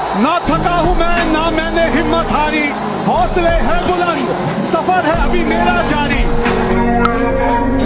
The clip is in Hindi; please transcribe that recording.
ना थका हूं मैं, ना मैंने हिम्मत हारी, हौसले है बुलंद, सफर है अभी मेरा जारी।